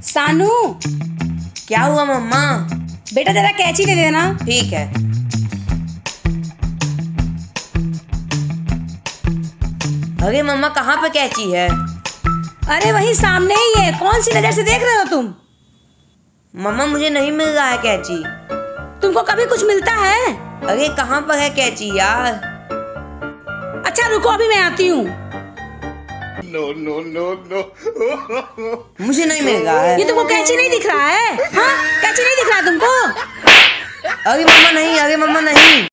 सानू, क्या हुआ मम्मा? बेटा जरा कैंची दे देना। ठीक है। अरे मम्मा, कहाँ पे कैंची है? अरे वही सामने ही है, कौन सी नजर से देख रहे हो तुम? मम्मा, मुझे नहीं मिल रहा है कैंची। तुमको कभी कुछ मिलता है? अरे कहाँ पर है कैंची यार? अच्छा रुको, अभी मैं आती हूँ। No no no no. मुझे नहीं मिल रहा है। ये तुमको कैंची नहीं दिख रहा है? हाँ, कैंची नहीं दिख रहा है तुमको? अरे मम्मा नहीं, अरे मम्मा नहीं।